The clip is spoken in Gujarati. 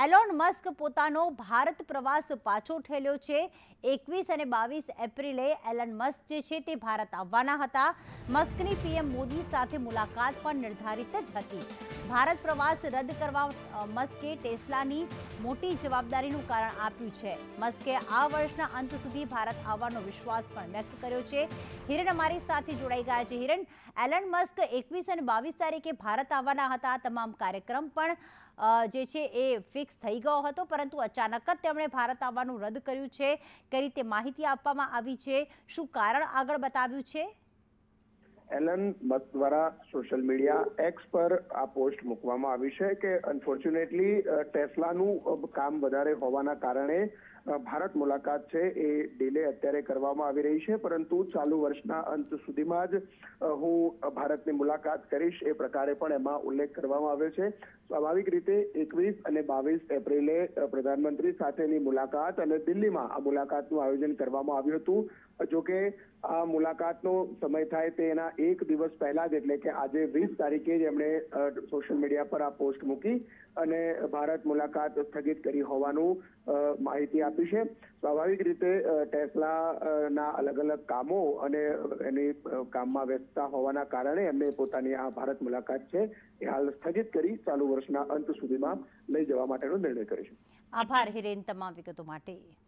એલોન મસ્ક પોતાનો ભારત પ્રવાસ પાછો ઠેલ્યો છે। 21 અને 22 એપ્રિલે એલન મસ્ક જે છે તે ભારત આવવાના હતા। મસ્કની પીએમ મોદી સાથે મુલાકાત પણ નિર્ધારિત જ હતી। ભારત પ્રવાસ રદ કરવા મસ્કે ટેસ્લાની મોટી જવાબદારીનું કારણ આપ્યું છે। મસ્કે આ વર્ષના અંત સુધી ભારત આવવાનો વિશ્વાસ પણ વ્યક્ત કર્યો છે। હિરણ અમારી સાથે જોડાઈ ગયા છે। હિરણ, એલન મસ્ક 21 અને 22 તારીખે ભારત આવવાના હતા। તમામ કાર્યક્રમ પણ જે છે એ ફિક્સ થઈ ગયો હતો, પરંતુ અચાનક જ તેમણે ભારત આવવાનું રદ કર્યું છે। કઈ રીતે માહિતી આપવામાં આવી છે, શું કારણ આગળ બતાવ્યું છે? એલન મસ્ક દ્વારા સોશિયલ મીડિયા એક્સ પર આ પોસ્ટ મૂકવામાં આવી છે કે અનફોર્ચ્યુનેટલી ટેસ્લાનું કામ વધારે હોવાના કારણે ભારત મુલાકાત છે એ ડિલે અત્યારે કરવામાં આવી રહી છે, પરંતુ ચાલુ વર્ષના અંત સુધીમાં જ હું ભારતની મુલાકાત કરીશ એ પ્રકારે પણ એમાં ઉલ્લેખ કરવામાં આવ્યો છે। સ્વાભાવિક રીતે 21 અને 22 એપ્રિલે પ્રધાનમંત્રી સાથેની મુલાકાત અને દિલ્હીમાં આ મુલાકાતનું આયોજન કરવામાં આવ્યું હતું। જોકે આ મુલાકાતનો સમય થાય તેના એક દિવસ પહેલા જ, એટલે કે આજે 20 તારીખે જ એમણે સોશિયલ મીડિયા પર આ પોસ્ટ મૂકી અને ભારત મુલાકાત સ્થગિત કરી હોવાનું માહિતી આપી છે। સ્વાભાવિક રીતે ટેસ્લાના અલગ અલગ કામો અને એની કામમાં વ્યસ્તતા હોવાના કારણે એમને પોતાની આ ભારત મુલાકાત છે એ હાલ સ્થગિત કરી ચાલુ વર્ષના અંત સુધીમાં લઈ જવા માટેનો નિર્ણય કર્યો છે। આભાર હિરેન, તમામ વિગતો માટે।